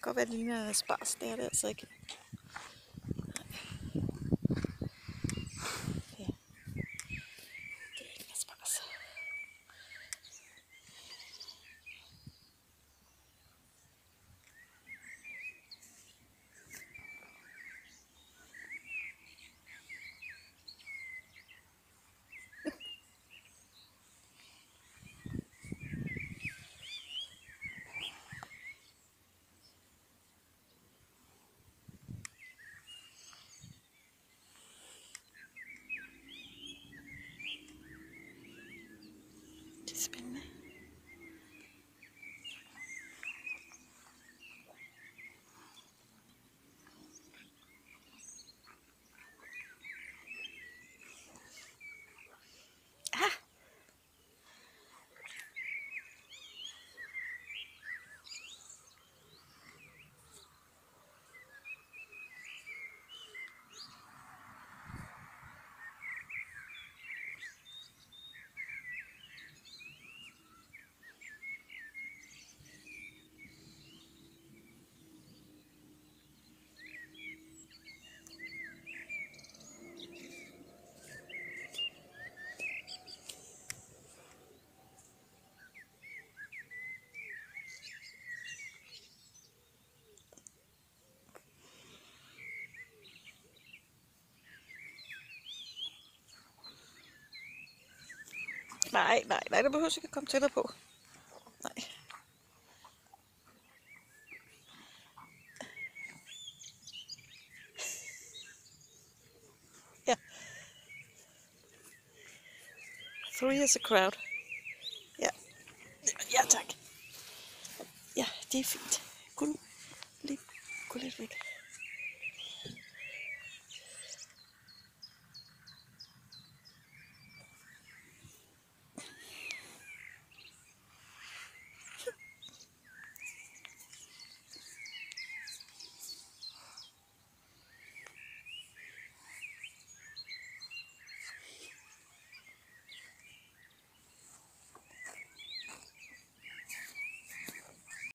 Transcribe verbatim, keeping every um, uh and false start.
godt være, at det ligner spars. Det er det altså ikke. Ja. Det er ikke spars. Det er spændende. Ah! Nej, nej, nej, det behøver ikke at komme tættere på. Nej. Ja. Three is a crowd. Ja. Ja, tak. Ja, det er fint. Kun lidt, gå lidt væk.